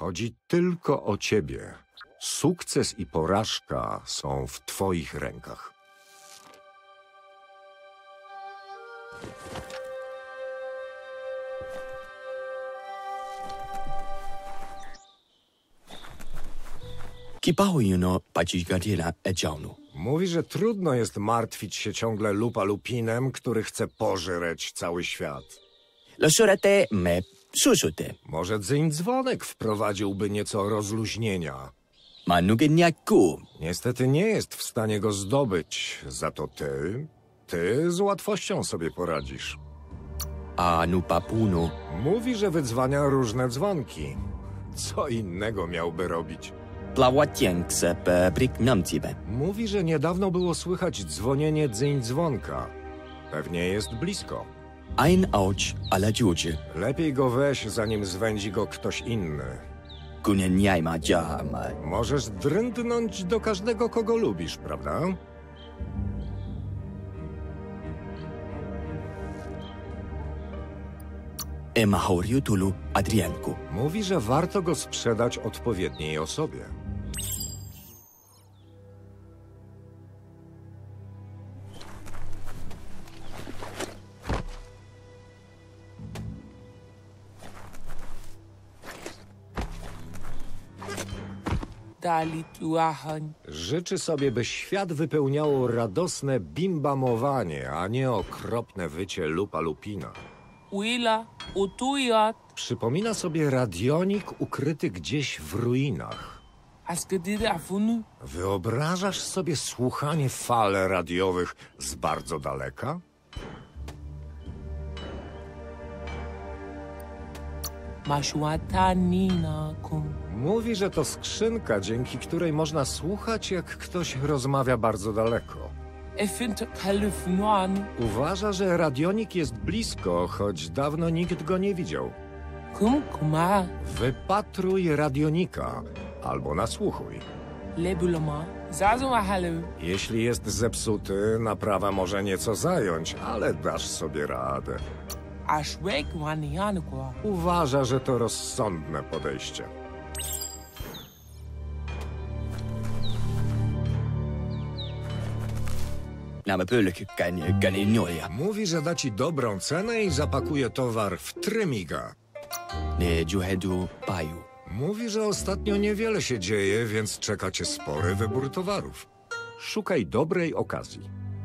Chodzi tylko o ciebie. Sukces i porażka są w twoich rękach. Kipahujuno pacigadila edziaunu. Mówi, że trudno jest martwić się ciągle Lupa-Lupinem, który chce pożreć cały świat. Losurate me susute. Może Dzyń-Dzwonek wprowadziłby nieco rozluźnienia. Manugeniaku. Niestety nie jest w stanie go zdobyć, za to ty z łatwością sobie poradzisz. A nupapuno. Mówi, że wydzwania różne dzwonki. Co innego miałby robić? Plawatiengse pe briknamcibe. Mówi, że niedawno było słychać dzwonienie Dzyń-Dzwonka. Pewnie jest blisko. Ein auch ala dziudzie. Lepiej go weź, zanim zwędzi go ktoś inny. Kuneniajma dziama. Możesz drętnąć do każdego, kogo lubisz, prawda? Ema hauriutulu Adrianku. Mówi, że warto go sprzedać odpowiedniej osobie. Życzy sobie, by świat wypełniało radosne bimbamowanie, a nie okropne wycie Lupa-Lupina. Przypomina sobie radionik ukryty gdzieś w ruinach. Wyobrażasz sobie słuchanie fal radiowych z bardzo daleka? Mówi, że to skrzynka, dzięki której można słuchać, jak ktoś rozmawia bardzo daleko. Uważa, że radionik jest blisko, choć dawno nikt go nie widział. Wypatruj radionika albo nasłuchuj. Jeśli jest zepsuty, naprawa może nieco zająć, ale dasz sobie radę. Uważa, że to rozsądne podejście. Nama pölkykkäin kaninjoja. Mówi, że da ci dobrą cenę i zapakuje towar w trymiga. Ne juhedu paju. Mówi, że ostatnio niewiele się dzieje, więc czeka cię spory wybór towarów. Szukaj dobrej okazji.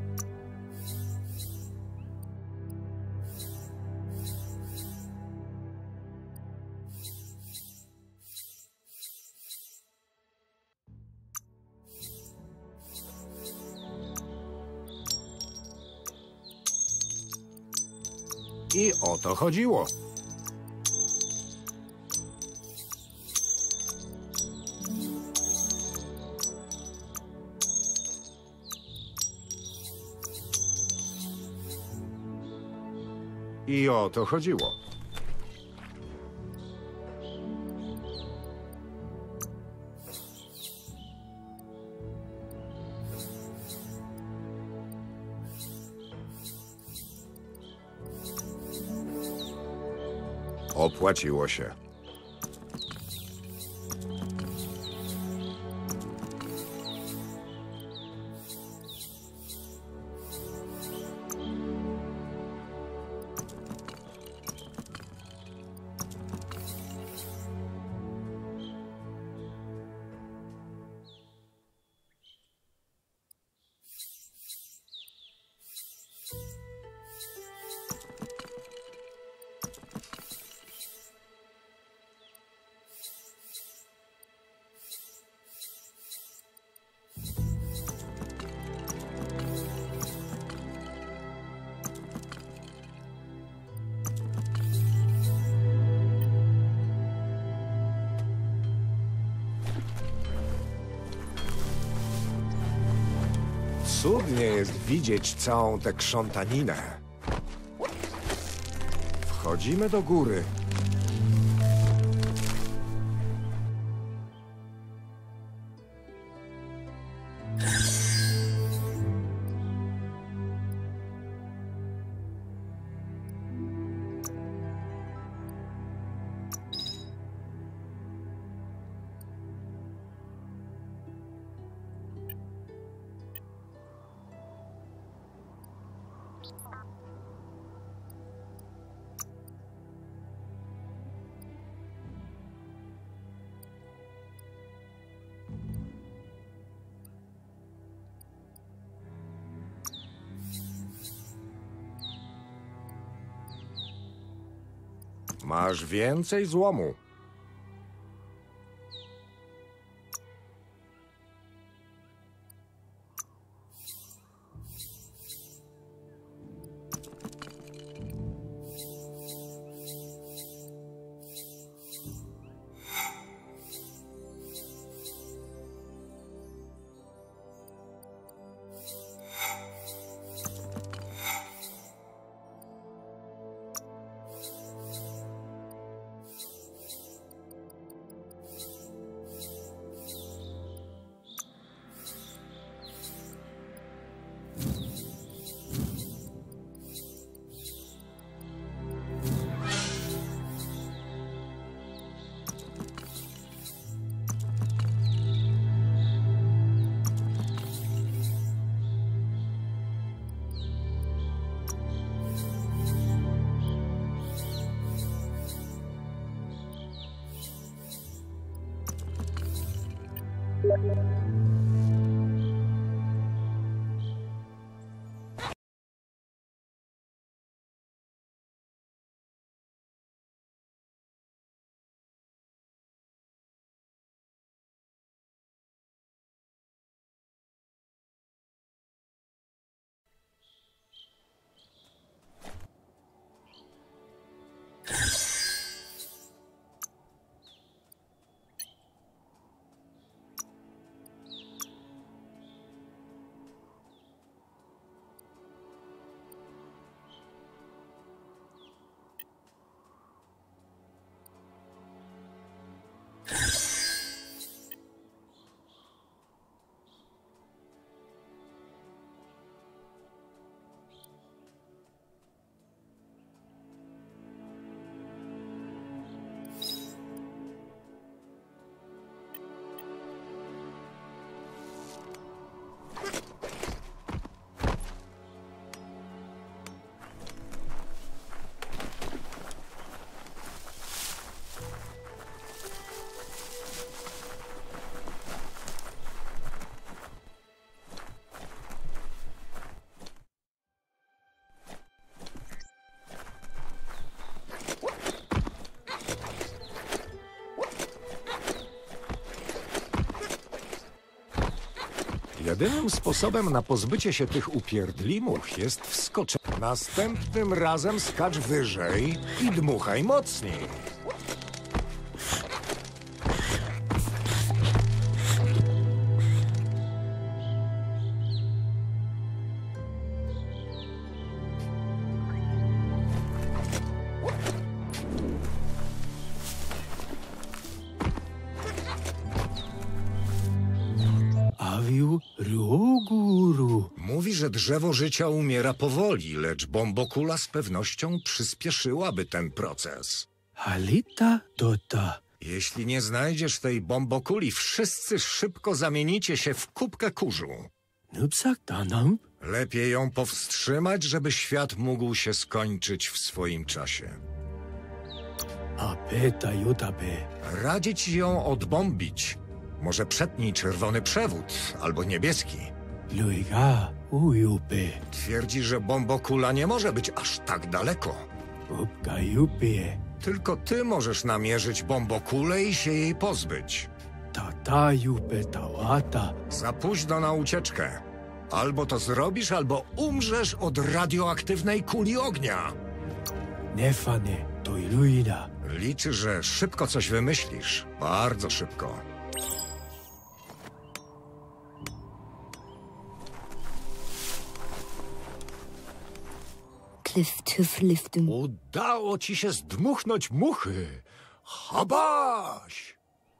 I o to chodziło. I o to chodziło. Opłaciło się. Cudnie jest widzieć całą tę krzątaninę. Wchodzimy do góry. Masz więcej złomu. Jedynym sposobem na pozbycie się tych upierdlimuch jest wskoczenie. Następnym razem skacz wyżej i dmuchaj mocniej. Mówi, że drzewo życia umiera powoli, lecz bombokula z pewnością przyspieszyłaby ten proces. Halita dota. Jeśli nie znajdziesz tej bombokuli, wszyscy szybko zamienicie się w kubkę kurzu. Nupsak danam. Lepiej ją powstrzymać, żeby świat mógł się skończyć w swoim czasie. Apeta jutabe. Radzę ci ją odbombić. Może przetnij czerwony przewód, albo niebieski. Luiga ujupe. Twierdzi, że bombokula nie może być aż tak daleko. Upka jupie. Tylko ty możesz namierzyć bombokulę i się jej pozbyć. Tata jupe tawata. Za późno na ucieczkę. Albo to zrobisz, albo umrzesz od radioaktywnej kuli ognia. Nefane to iluida. Liczy, że szybko coś wymyślisz. Bardzo szybko. Udało ci się zdmuchnąć muchy. Habaś!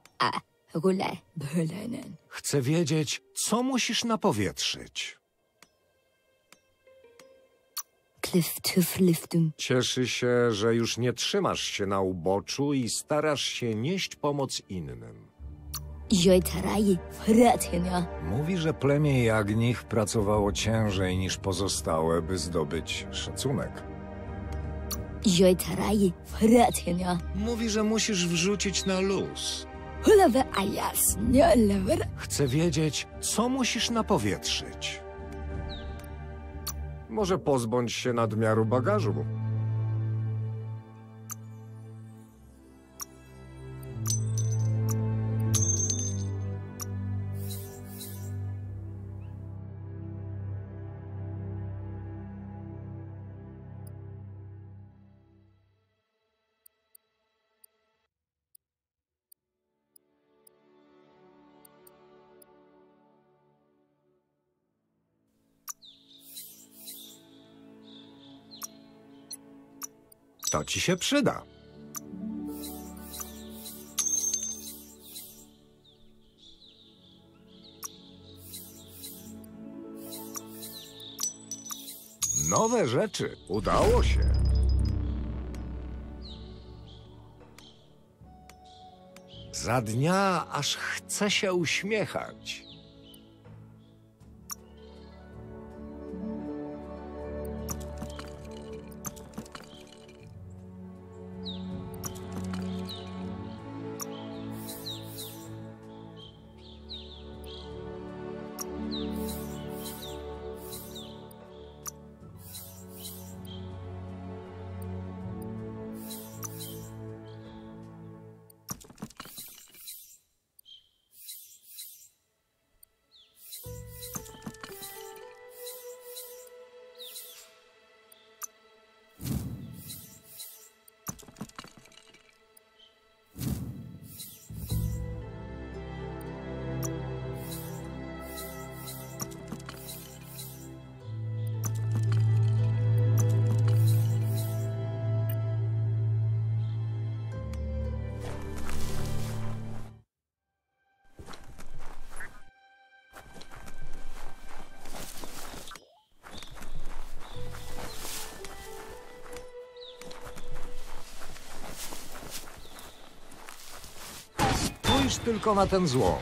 Chcę wiedzieć, co musisz napowietrzyć. Cieszy się, że już nie trzymasz się na uboczu i starasz się nieść pomoc innym. Jojtaraji, Ratenia. Mówi, że plemię Jagnich pracowało ciężej niż pozostałe, by zdobyć szacunek. Jojtaraji, Ratenia. Mówi, że musisz wrzucić na luz. Hulawe ajas, nie lewer. Chcę wiedzieć, co musisz napowietrzyć. Może pozbądź się nadmiaru bagażu. To ci się przyda. Nowe rzeczy. Udało się. Za dnia aż chce się uśmiechać. Spójrz tylko na ten złom.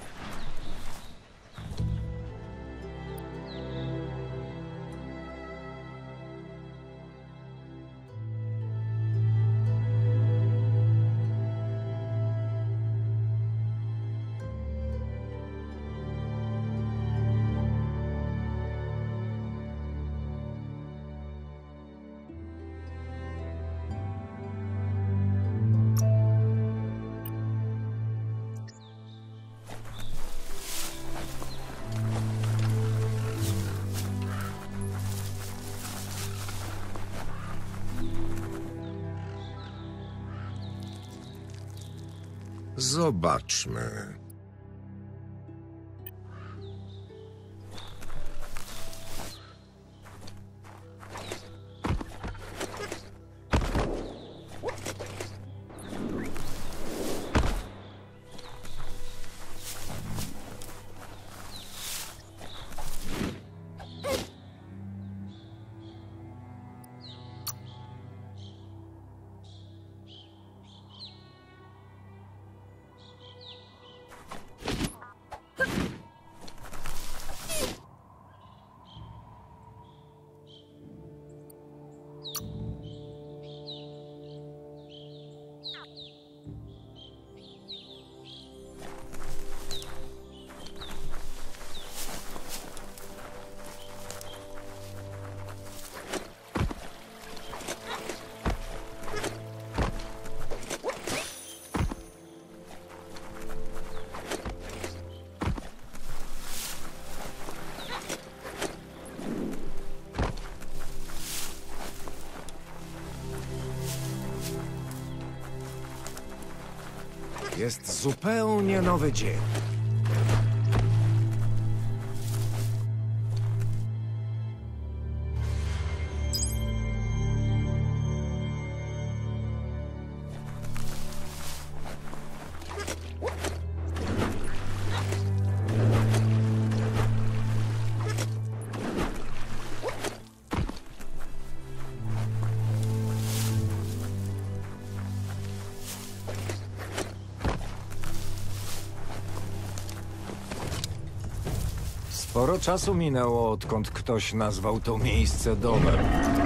Zobaczmy. Jest zupełnie nowy dzień. Sporo czasu minęło, odkąd ktoś nazwał to miejsce domem.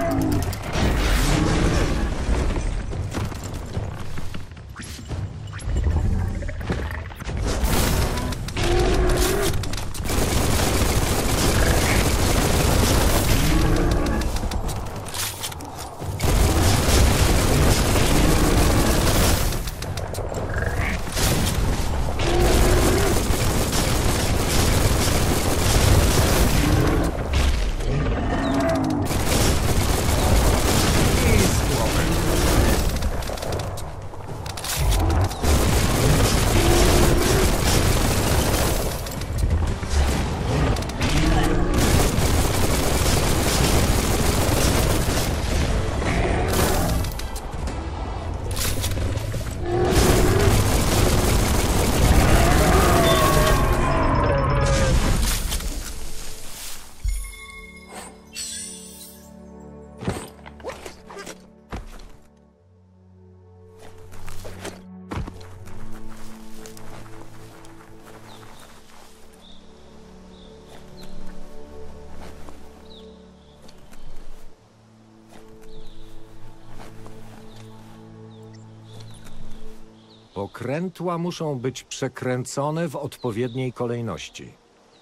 Pokrętła muszą być przekręcone w odpowiedniej kolejności.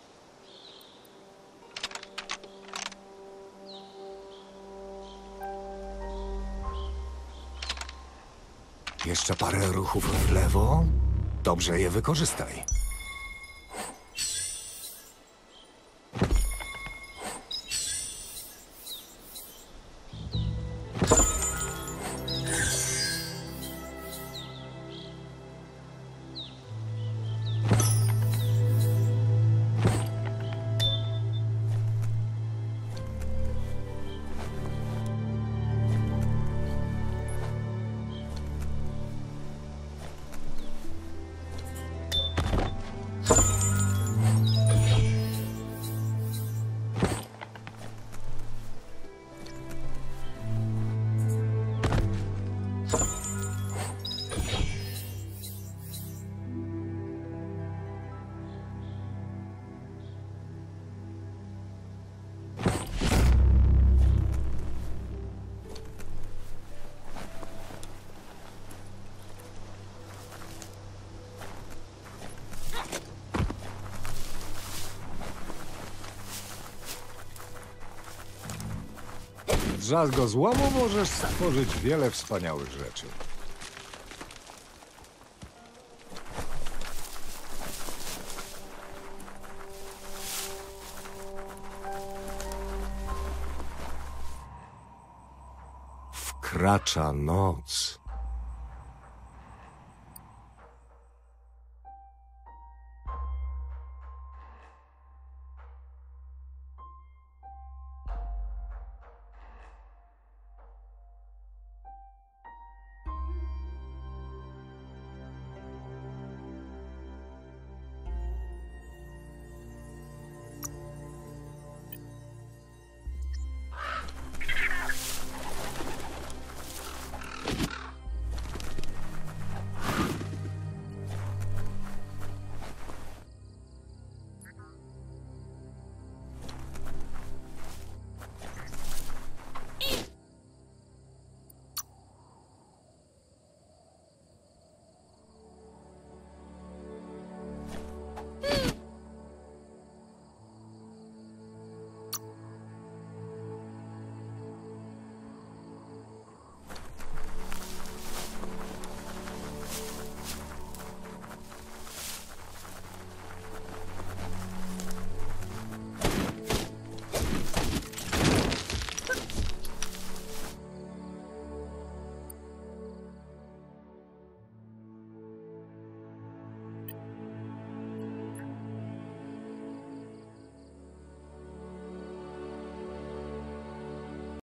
Jeszcze parę ruchów w lewo. Dobrze je wykorzystaj. Z drzazgozłomu możesz stworzyć wiele wspaniałych rzeczy. Wkracza noc.